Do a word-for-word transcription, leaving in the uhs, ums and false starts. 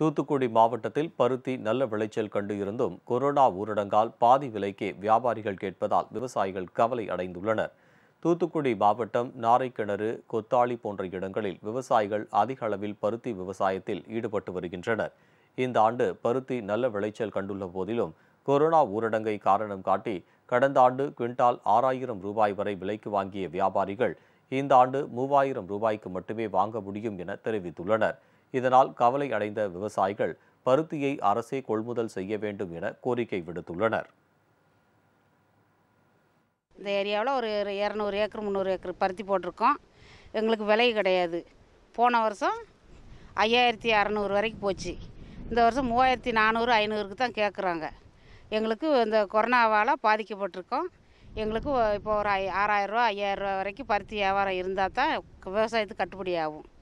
தூத்துக்குடி மாவட்டத்தில் பருத்தி நல்ல விளைச்சல் கண்டு இருந்தும் கொரோனா ஊரடங்கால் பாதி விலைக்கே வியாபாரிகள் கேட்பதால் விவசாயிகள் கவலை அடைந்துள்ளனர். தூத்துக்குடி மாவட்டம் நாரைக்கிணறு, கொத்தாளி போன்ற இடங்களில் விவசாயிகள் அதிக அளவில் பருத்தி விவசாயத்தில் ஈடுபட்டு வருகின்றனர். இந்த ஆண்டு பருத்தி நல்ல விளைச்சல் கண்டுள்ள போதிலும் கொரோனா ஊரடங்கை காரணம் காட்டி கடந்த ஆண்டு குவிண்டால் ஆறாயிரம் ரூபாய் வரை விலைக்கு வாங்கிய வியாபாரிகள் இந்த ஆண்டு மூவாயிரம் ரூபாய்க்கு மட்டுமே வாங்க முடியும் என தெரிவித்துள்ளனர். இதனால் கவலை அடைந்த விவசாயிகள் பருத்தியை அரசே கொள்முதல் செய்ய வேண்டும் என கோரிக்கை விடுத்துள்ளனர். இந்த ஏரியாவில் ஒரு இரநூறு ஏக்கர் முந்நூறு ஏக்கர் பருத்தி போட்டிருக்கோம். எங்களுக்கு விலை கிடையாது. போன வருஷம் ஐயாயிரத்தி அறநூறு வரைக்கும் போச்சு. இந்த வருஷம் மூவாயிரத்தி நானூறு ஐநூறுக்கு தான் கேட்குறாங்க. எங்களுக்கு இந்த கொரோனாவால் பாதிக்கப்பட்டிருக்கோம். எங்களுக்கு இப்போ ஒரு ஐ ஆறாயிரரூவா ஐயாயிரரூவா வரைக்கும் பருத்தி வியாபாரம் இருந்தால் தான் விவசாயத்துக்கு கட்டுப்படி ஆகும்.